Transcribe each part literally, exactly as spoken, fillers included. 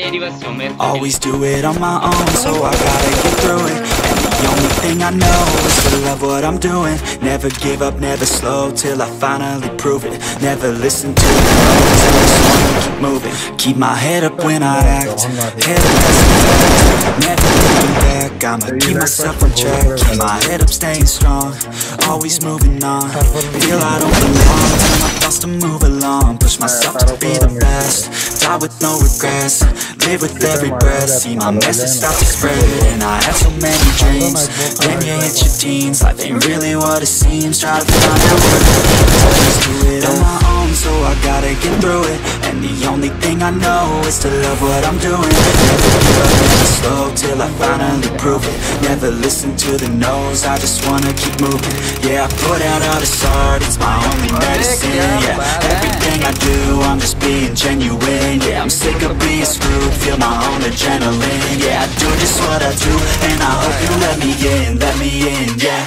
Always do it on my own, so I gotta get through it. And the only thing I know is to love what I'm doing. Never give up, never slow, till I finally prove it. Never listen to the no's, I just wanna keep moving. Keep my head up when I act, head up as a fact. Never looking back, I'ma keep myself on track. Keep my head up, staying strong, always moving on. Feel I don't belong, tell my thoughts to move along. Push myself to be the best, die with no regrets. Live with every breath, see my message start to spread. And I have so many dreams, then you hit your teens. Life ain't really what it seems, try to find out what it means. Always do it on my own, so I gotta get through it. And the only thing I know is to love what I'm doing. Never give up, never slow, till I finally prove it. Never listen to the no's, I just wanna keep moving. Yeah, I put out all this art, it's my only medicine. Yeah, everything I do, I'm just being genuine. Yeah, I'm sick of being screwed, feel my own adrenaline. Yeah, I do just what I do, and I hope you let me in, let me in, yeah.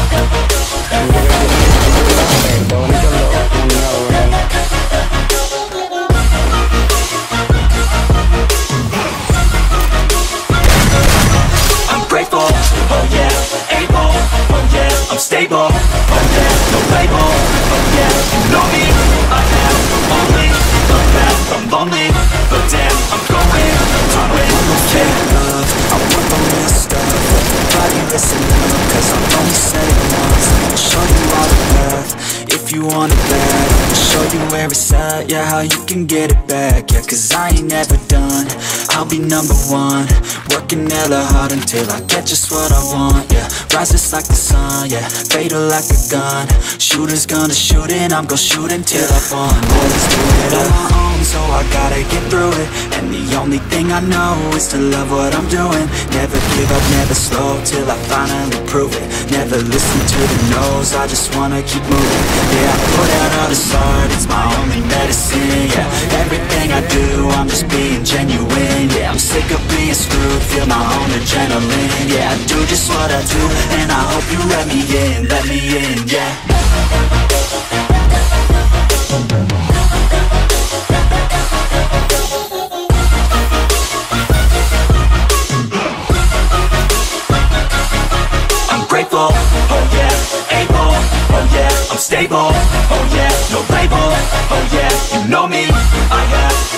I'm grateful, oh yeah, able, oh yeah, I'm stable, oh yeah, no label, oh yeah, you know me, I have only the best. I'm lonely, but damn, I'm going through it. Fake love, I want the real stuff. Everybody listen up, cause I'm only saying once. I'll show you all the path, if you want it bad. I'll show you where it's at, yeah, how you can get it back. Yeah, cause I ain't never done, I'll be number one. Working hella hard until I get just what I want. Yeah, rise just like the sun, yeah, fatal like a gun. Shooter's gonna shoot and I'm gonna shoot until I've won. Always do it on my own, so I gotta get through it. And the only thing I know is to love what I'm doing. Never give up, never slow, till I finally prove it. Never listen to the no's, I just wanna keep moving. Yeah, I put out all this art, it's my only medicine. Yeah, everything I do, I'm just being genuine. Yeah, I'm sick of being screwed, feel my own adrenaline. Yeah, I do just what I do, and I hope you let me in, let me in, yeah. Grateful, oh yeah, able, oh yeah, I'm stable, oh yeah, no label, oh yeah, you know me, I have